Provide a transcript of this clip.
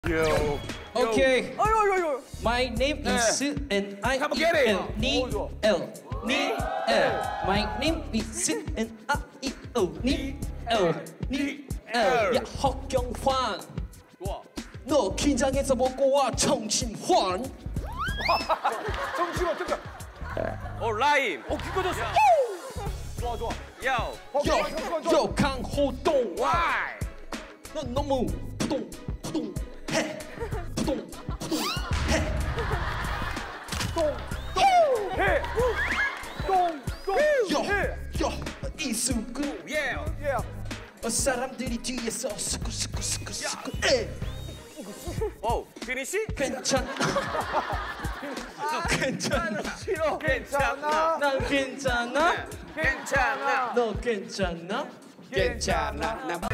Yo. Okay. 아유. My name is Come get it. N-I-E-L. N-I-E-L. My name is N-I-E-L. N-I-E-L. 야 허경환. 좋아. 너 긴장해서 먹고 와 정신환. 정신아 잠깐. 라임. 기꺼졌어. 좋아. 요. 요 강호동. 와이. 넌 너무 푸동해. 해. 요 이수근. 예. 사람들이 뒤에서 스쿠 피니시? 괜찮아. 싫어. 괜찮아. 난 괜찮아. 괜찮아. 너 괜찮아? 괜찮아.